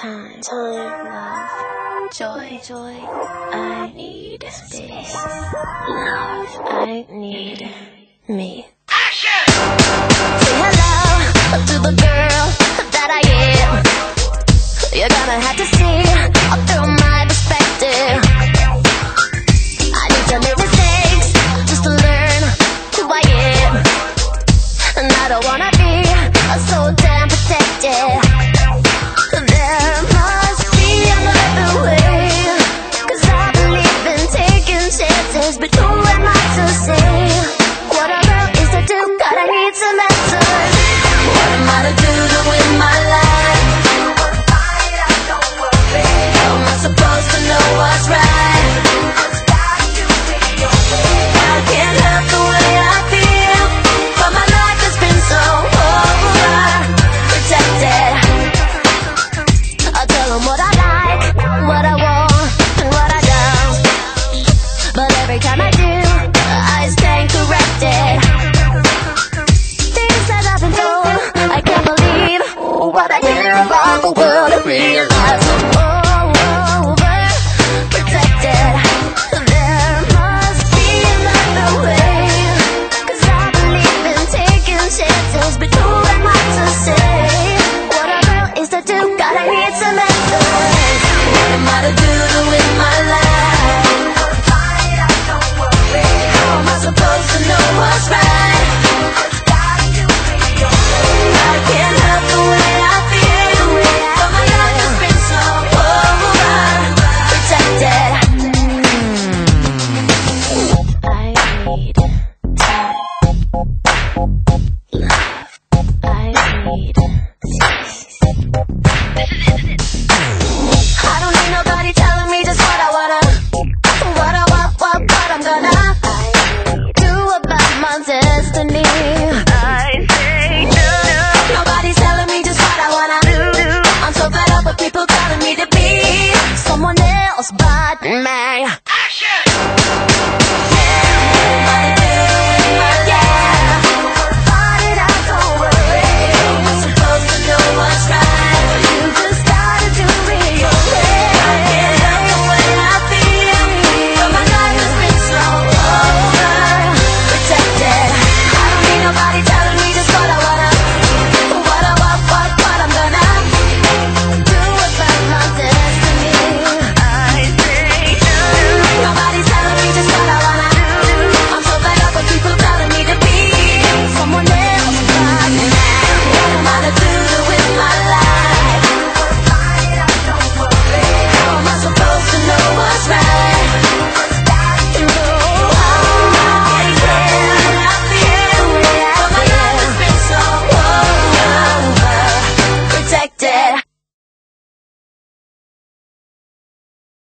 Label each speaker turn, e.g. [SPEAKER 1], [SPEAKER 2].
[SPEAKER 1] time, love, joy. I need space, love. I need me. Action! Say hello to the girl that I am. You're gonna have to see through my perspective. I need to make mistakes just to learn who I am, and I don't wanna be so damn protected. There must be another way, 'cause I believe in taking chances. But who am I to say what a girl is to do? God, I need some answers. What am I to do to win my life? How am I supposed to know what's right? I can't help the way I feel, but my life has been so overprotected. I'll tell them what I like, what I want, and what I don't. But every time I do, I stand corrected. Things that I've been told, I can't believe what I hear about the world and realize I'm overprotected. There must be another way, 'cause I believe in taking chances. But who am I to say what a girl is to do? God, I need some answers. What am I to do to win my life? How am I supposed to know what's right? I can't help the way I feel, but my life has been so overprotected. I need time, love. I need